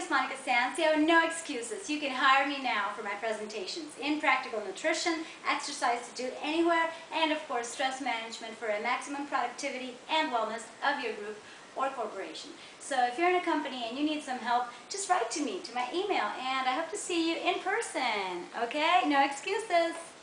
is Monica Sancio. No excuses. You can hire me now for my presentations in practical nutrition, exercise to do anywhere, and of course stress management for a maximum productivity and wellness of your group or corporation. So if you're in a company and you need some help, just write to me, to my email, and I hope to see you in person. Okay? No excuses.